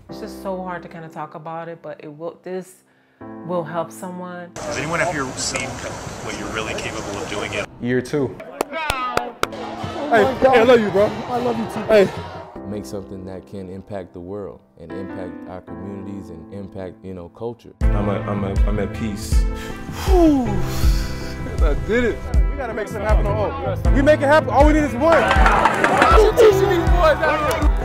It's just so hard to kind of talk about it, but this will help someone. Has anyone up here seen what you're really capable of doing yet? Year 2. Hey, I love you, bro. I love you too. Hey. Make something that can impact the world and impact our communities and impact, culture. I'm at peace. Whew. I did it. We gotta make something happen on home. We make it happen. All we need is one. You teaching these boys out here.